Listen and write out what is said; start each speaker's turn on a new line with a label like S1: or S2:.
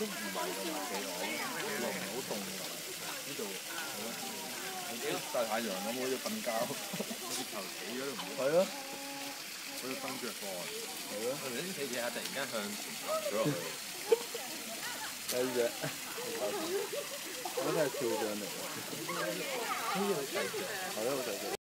S1: 都唔係咁企鵝，又唔係好凍呢度，係咯，曬太陽咁好似瞓覺，好似頭死咗都唔好。係啊，好似瞓着過。係咯，你啲企下突然間向前行咗落去。有隻，我都係跳上嚟。呢個細隻，係咯，好細隻。